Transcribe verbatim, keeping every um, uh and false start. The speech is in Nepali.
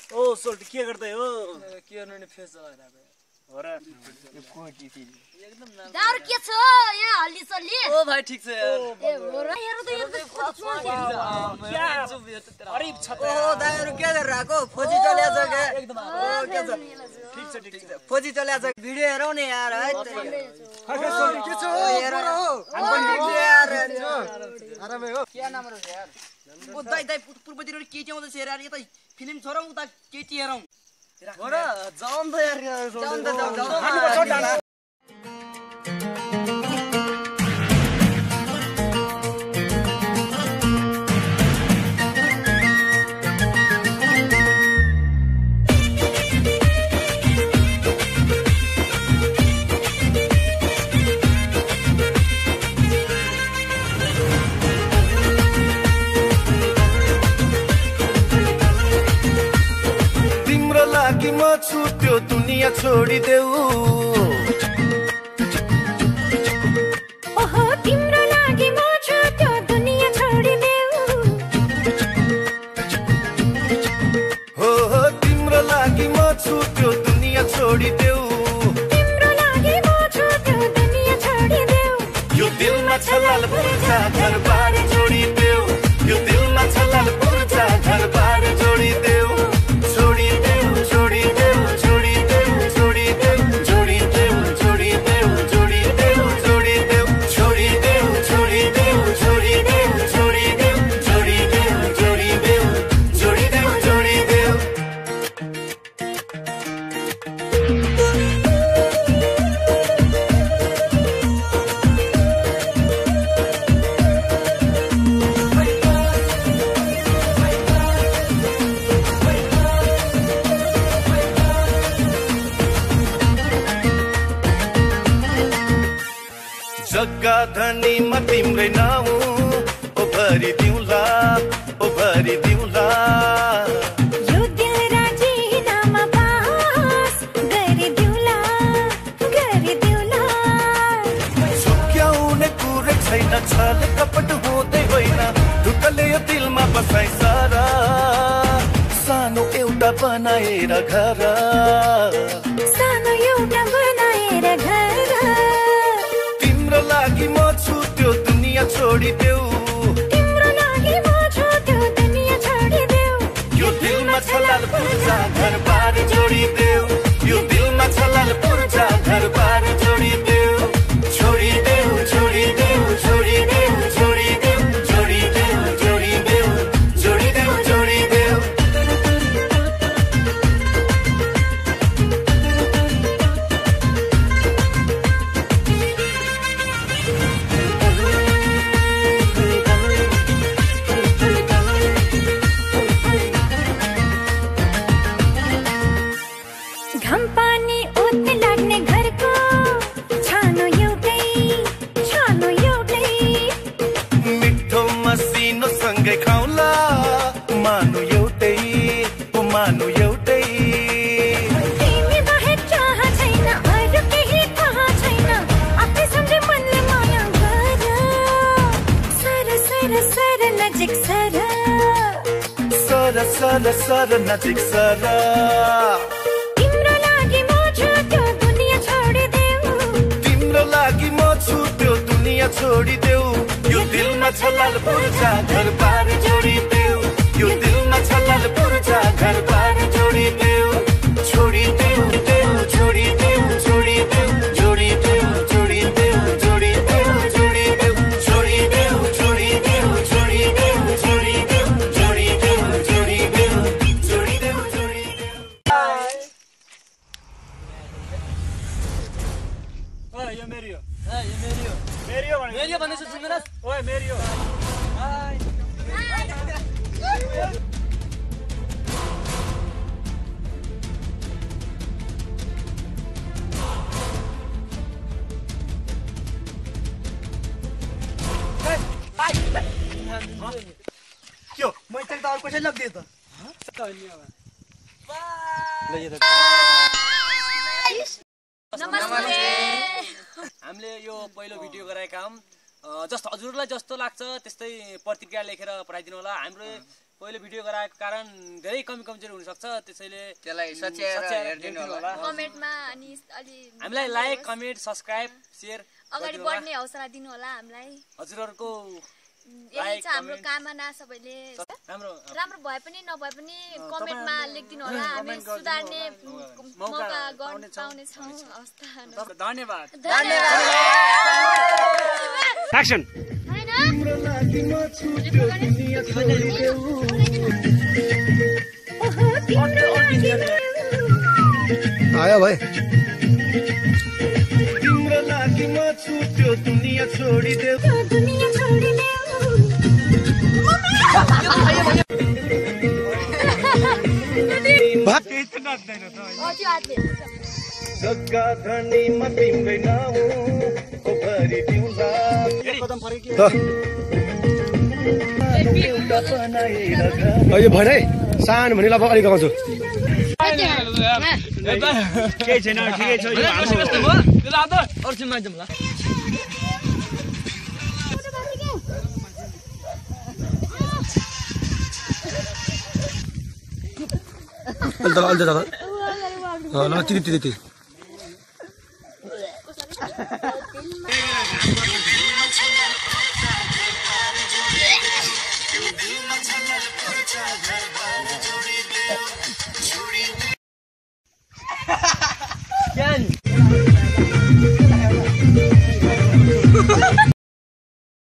ओ सोल्ट के गर्दै हो के गर्नु नि फेस चलाइराको हो र यो को की फेरि एकदम नाम दार के छ यहाँ हल्ली सल्ली ओ भाइ ठीक छ यार ए हो र हेर त हेर त अरे छ त ओ दाइहरु के गरिराको फोजी चल्या छ के एकदम ओ के छ ठीक छ ठीक छ फोजी चल्या छ भिडियो हेरौ नि यार है खै सोल्ट के छ हेर हम पनि यार आरामै हो के नाम रहेछ यार ओ दाइ दाइ पूर्वतिर केटी आउँदैछ यार यता फिल्म छोरौ उता केटी हेरौ हो र जाउँ त यार जाउँ त जाउँ जाउँ हामी बस डाला कि म छु त्यो दुनिया छोडिदेऊ ओहो तिम्रो लागि म छु त्यो दुनिया छोडिदेऊ हो हो तिम्रो लागि म छु त्यो दुनिया छोडिदेऊ तिम्रो लागि म छु त्यो दुनिया छोडिदेऊ यो दिलमा छलाल पुर्जा घरबार जोडिदेऊ यो दिलमा छलाल पुर्जा घरबार जोडिदेऊ जग्गा धनी म तिम्रै नाउँ ओ भरि दिउँला ओ भरि दिउँला यो दिल राजीनामा पास गरिदिउँला गरिदिउँला झुक्याउने कुरै छैन छल कपट हुँदै होइन ढुकले यो दिलमा बसाइ सारा सानो एउटा बनाएर घर सानो एउटा बनाएर घर तिम्रो लागि म छु त्यो दुनिया छोडिदेऊ तिम्रो लागि म छु त्यो दुनिया छोडिदेऊ यो दिलमा छलाल पुर्जा घरबार जोडिदेऊ यो दिलमा छलाल पुर्जा घरबार जोडिदेऊ छोडिदेऊ छोडिदेऊ छोडिदेऊ छोडिदेऊ जोडिदेऊ जोडिदेऊ जोडिदेऊ जोडिदेऊ घम पानी ओत लाग्ने घरको छानो एउटै छानो एउटै मिठो मसिनो सँगै खाउला मानु एउटै ओ मानु एउटै तिमी बाहेक चाह छैन अरू केही थाहा छैन आफै सम्झे मनले माया गर सर सर सर नजिक सर सर सर सर नजिक सर तिम्रो लागि म छु त्यो दुनिया छोडिदेऊ तिम्रो लागि म छु त्यो दुनिया छोडिदेऊ यो दिलमा छलाल पुर्जा घरबार जोडिदेऊ यो दिलमा छलाल पुर्जा घरबार जोडिदेऊ छोडिदेऊ देऊ छोडिदेऊ छोडिदेऊ जोडिदेऊ जोडिदेऊ जोडिदेऊ जोडिदेऊ छोडिदेऊ छोडिदेऊ छोडिदेऊ छोडिदेऊ जोडिदेऊ जोडिदेऊ जोडिदेऊ जोडिदेऊ ओए यो मेरी हो ए यो मेरी हो मेरी हो मेरी हो भन्दैछु सुन्दैनस् ओए मेरी हो हाय क्यों मैं तक तो और कुछ लग दिया था नमस्ते हामीले यो पहिलो भिडियो गराएका हौं जस्तो हजुरलाई जस्तो लाग्छ त्यस्तै प्रतिक्रिया लेखेर पठाइदिनु होला हाम्रो पहिलो भिडियो गराएको कारण धेरै कमी कमजोरी हुन सक्छ त्यसैले त्यसलाई सच्याएर हेर्दिनु होला कमेन्टमा अनि अलि हामीलाई लाइक कमेन्ट सब्स्क्राइब शेयर अगाडि बढ्ने हौसला दिनु होला हामीलाई हजुरहरुको यही छ हाम्रो कामना सबैले राम्रो राम्रो भए पनि नभए पनि कमेन्टमा लेखिदिनु होला हामी सुधार्ने मौका गर्न पाउने छौं अवस्था धन्यवाद धन्यवाद एक्सन आयो भाइ तिम्रो लागि म छुट्यो दुनिया छोडिदेऊ दुनिया छोडिदेऊ जग्गा धनीमा तिम्रै नाउँ पोखरी पिउँला एउटा बनाएर घर यो भरे सानो भने अब अलिक गाउँछु केही छैन ठिकै छ यो हाम्रो अर्जुन मान्छौँ ल अलि तल अलि तल ल तिती तिती